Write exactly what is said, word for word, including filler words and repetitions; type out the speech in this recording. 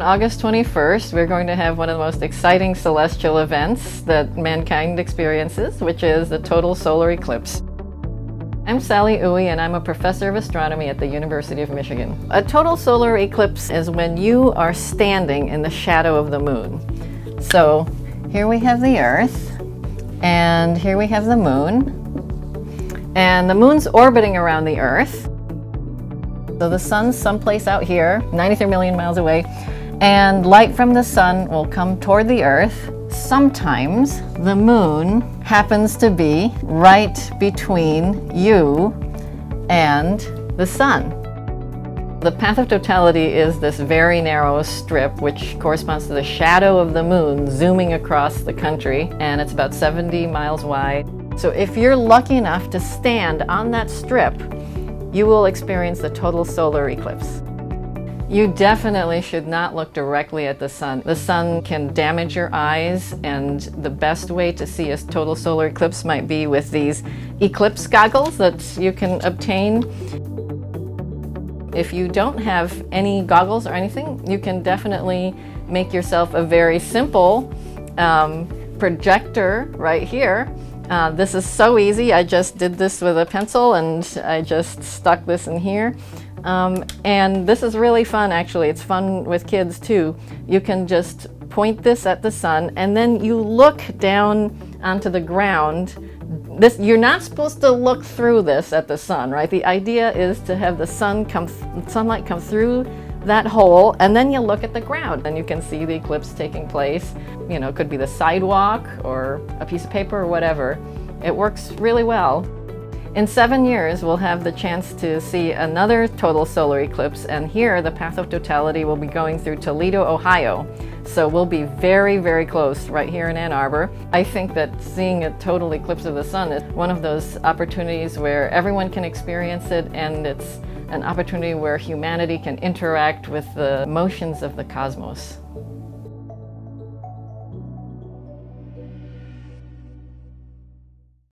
August twenty-first, we're going to have one of the most exciting celestial events that mankind experiences, which is the total solar eclipse. I'm Sally Oey, and I'm a professor of astronomy at the University of Michigan. A total solar eclipse is when you are standing in the shadow of the moon. So here we have the Earth, and here we have the moon, and the moon's orbiting around the Earth. So the sun's someplace out here, ninety-three million miles away, and light from the sun will come toward the Earth. Sometimes the moon happens to be right between you and the sun. The path of totality is this very narrow strip which corresponds to the shadow of the moon zooming across the country, and it's about seventy miles wide. So if you're lucky enough to stand on that strip, you will experience the total solar eclipse. You definitely should not look directly at the sun. The sun can damage your eyes, and the best way to see a total solar eclipse might be with these eclipse goggles that you can obtain. If you don't have any goggles or anything, you can definitely make yourself a very simple um, projector right here. Uh, this is so easy. I just did this with a pencil, and I just stuck this in here. Um, and this is really fun, actually. It's fun with kids too. You can just point this at the sun, and then you look down onto the ground. This, you're not supposed to look through this at the sun, right? The idea is to have the sun come, sunlight come through that hole, and then you look at the ground and you can see the eclipse taking place. You know, it could be the sidewalk or a piece of paper or whatever. It works really well. In seven years, we'll have the chance to see another total solar eclipse, and here the path of totality will be going through Toledo, Ohio. So we'll be very, very close right here in Ann Arbor. I think that seeing a total eclipse of the sun is one of those opportunities where everyone can experience it, and it's an opportunity where humanity can interact with the motions of the cosmos.